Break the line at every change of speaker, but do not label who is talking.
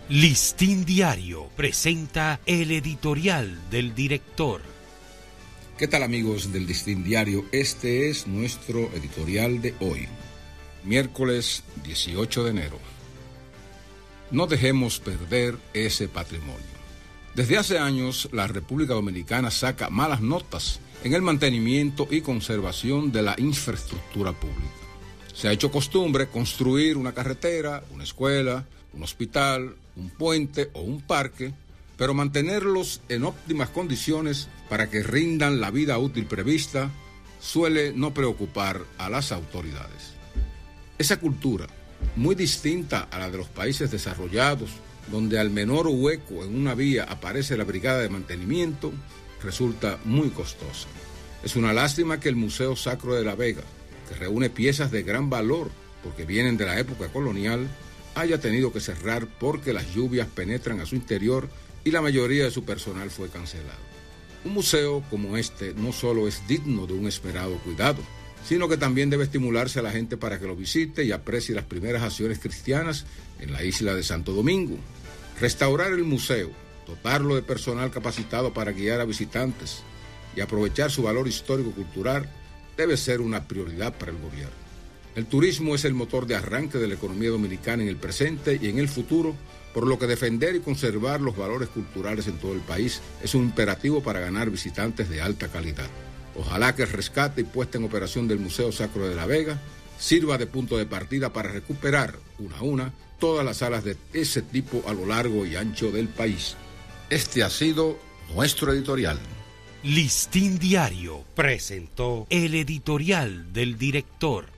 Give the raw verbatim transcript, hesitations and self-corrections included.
Listín Diario presenta el editorial del director.
¿Qué tal, amigos del Listín Diario? Este es nuestro editorial de hoy, miércoles dieciocho de enero. No dejemos perder ese patrimonio. Desde hace años, la República Dominicana saca malas notas en el mantenimiento y conservación de la infraestructura pública. Se ha hecho costumbre construir una carretera, una escuela, un hospital, un puente o un parque, pero mantenerlos en óptimas condiciones para que rindan la vida útil prevista suele no preocupar a las autoridades. Esa cultura, muy distinta a la de los países desarrollados, donde al menor hueco en una vía aparece la brigada de mantenimiento, resulta muy costosa. Es una lástima que el Museo Sacro de la Vega, que reúne piezas de gran valor porque vienen de la época colonial, haya tenido que cerrar porque las lluvias penetran a su interior y la mayoría de su personal fue cancelado. Un museo como este no solo es digno de un esmerado cuidado, sino que también debe estimularse a la gente para que lo visite y aprecie las primeras acciones cristianas en la isla de Santo Domingo. Restaurar el museo, dotarlo de personal capacitado para guiar a visitantes y aprovechar su valor histórico-cultural debe ser una prioridad para el gobierno. El turismo es el motor de arranque de la economía dominicana en el presente y en el futuro, por lo que defender y conservar los valores culturales en todo el país es un imperativo para ganar visitantes de alta calidad. Ojalá que el rescate y puesta en operación del Museo Sacro de la Vega sirva de punto de partida para recuperar, una a una, todas las salas de ese tipo a lo largo y ancho del país. Este ha sido nuestro editorial.
Listín Diario presentó el editorial del director.